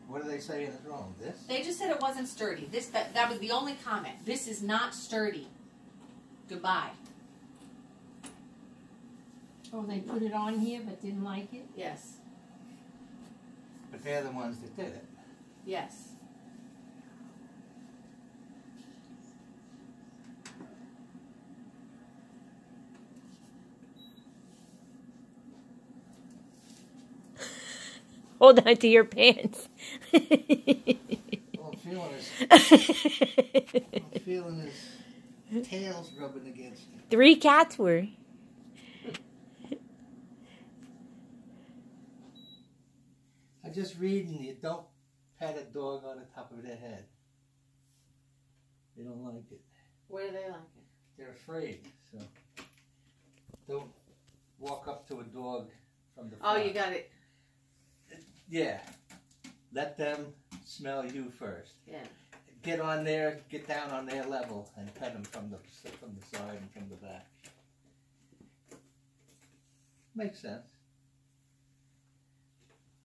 What are they saying is wrong? This? They just said it wasn't sturdy. That was the only comment. This is not sturdy. Goodbye. Oh, they put it on here but didn't like it? Yes. But they're the ones that did it. Yes. Hold on to your pants. All I'm feeling is tails rubbing against me. 3 cats were. I'm just reading you don't pat a dog on the top of their head. They don't like it. Where do they like it? They're afraid, so don't walk up to a dog from the front. Oh, you got it. Yeah. Let them smell you first. Yeah. Get on there, get down on their level, and pet them from the side and from the back. Makes sense.